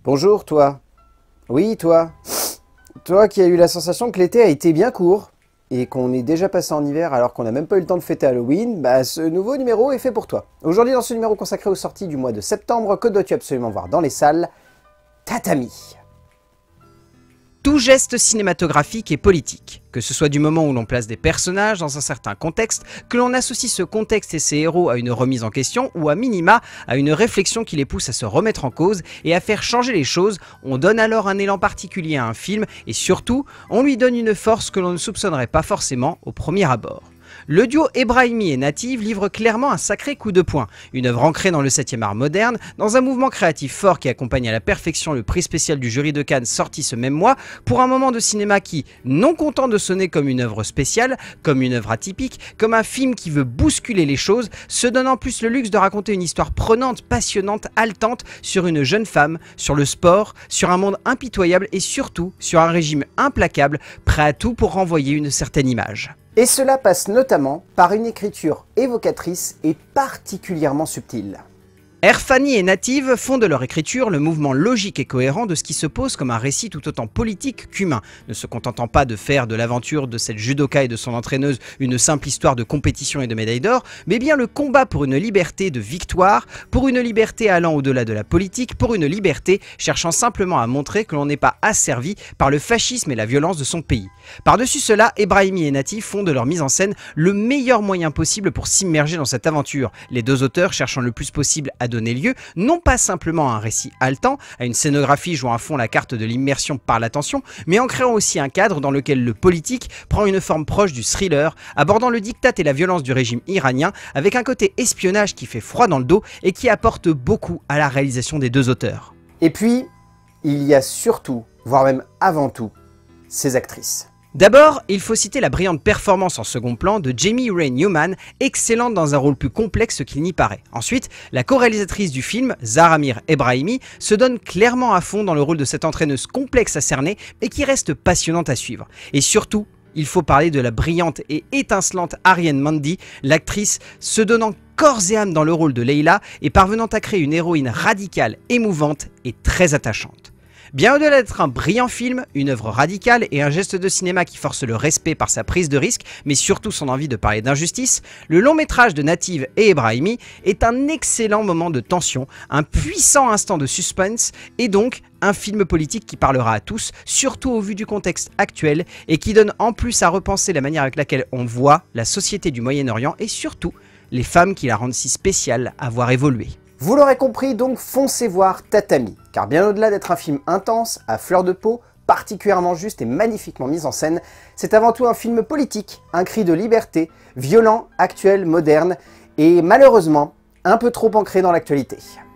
Bonjour, toi. Oui, toi. Toi qui as eu la sensation que l'été a été bien court et qu'on est déjà passé en hiver alors qu'on n'a même pas eu le temps de fêter Halloween, bah ce nouveau numéro est fait pour toi. Aujourd'hui, dans ce numéro consacré aux sorties du mois de septembre, que dois-tu absolument voir dans les salles? Tatami. Tout geste cinématographique est politique, que ce soit du moment où l'on place des personnages dans un certain contexte, que l'on associe ce contexte et ses héros à une remise en question ou à minima à une réflexion qui les pousse à se remettre en cause et à faire changer les choses, on donne alors un élan particulier à un film et surtout, on lui donne une force que l'on ne soupçonnerait pas forcément au premier abord. Le duo Ebrahimi et Native livre clairement un sacré coup de poing, une œuvre ancrée dans le 7e art moderne, dans un mouvement créatif fort qui accompagne à la perfection le prix spécial du jury de Cannes sorti ce même mois, pour un moment de cinéma qui, non content de sonner comme une œuvre spéciale, comme une œuvre atypique, comme un film qui veut bousculer les choses, se donne en plus le luxe de raconter une histoire prenante, passionnante, haletante sur une jeune femme, sur le sport, sur un monde impitoyable et surtout sur un régime implacable, prêt à tout pour renvoyer une certaine image. Et cela passe notamment par une écriture évocatrice et particulièrement subtile. Erfani et Native font de leur écriture le mouvement logique et cohérent de ce qui se pose comme un récit tout autant politique qu'humain, ne se contentant pas de faire de l'aventure de cette judoka et de son entraîneuse une simple histoire de compétition et de médaille d'or, mais bien le combat pour une liberté de victoire, pour une liberté allant au-delà de la politique, pour une liberté cherchant simplement à montrer que l'on n'est pas asservi par le fascisme et la violence de son pays. Par-dessus cela, Ebrahimi et Native font de leur mise en scène le meilleur moyen possible pour s'immerger dans cette aventure, les deux auteurs cherchant le plus possible à donner lieu, non pas simplement à un récit haletant, à une scénographie jouant à fond la carte de l'immersion par l'attention, mais en créant aussi un cadre dans lequel le politique prend une forme proche du thriller, abordant le diktat et la violence du régime iranien, avec un côté espionnage qui fait froid dans le dos et qui apporte beaucoup à la réalisation des deux auteurs. Et puis, il y a surtout, voire même avant tout, ces actrices. D'abord, il faut citer la brillante performance en second plan de Jamie Ray Newman, excellente dans un rôle plus complexe qu'il n'y paraît. Ensuite, la co-réalisatrice du film, Zaramir Ebrahimi, se donne clairement à fond dans le rôle de cette entraîneuse complexe à cerner et qui reste passionnante à suivre. Et surtout, il faut parler de la brillante et étincelante Ariane Mandy, l'actrice se donnant corps et âme dans le rôle de Leila et parvenant à créer une héroïne radicale, émouvante et très attachante. Bien au-delà d'être un brillant film, une œuvre radicale et un geste de cinéma qui force le respect par sa prise de risque, mais surtout son envie de parler d'injustice, le long métrage de Native et Ebrahimi est un excellent moment de tension, un puissant instant de suspense et donc un film politique qui parlera à tous, surtout au vu du contexte actuel et qui donne en plus à repenser la manière avec laquelle on voit la société du Moyen-Orient et surtout les femmes qui la rendent si spéciale à voir évoluer. Vous l'aurez compris, donc foncez voir Tatami, car bien au-delà d'être un film intense, à fleur de peau, particulièrement juste et magnifiquement mis en scène, c'est avant tout un film politique, un cri de liberté, violent, actuel, moderne, et malheureusement, un peu trop ancré dans l'actualité.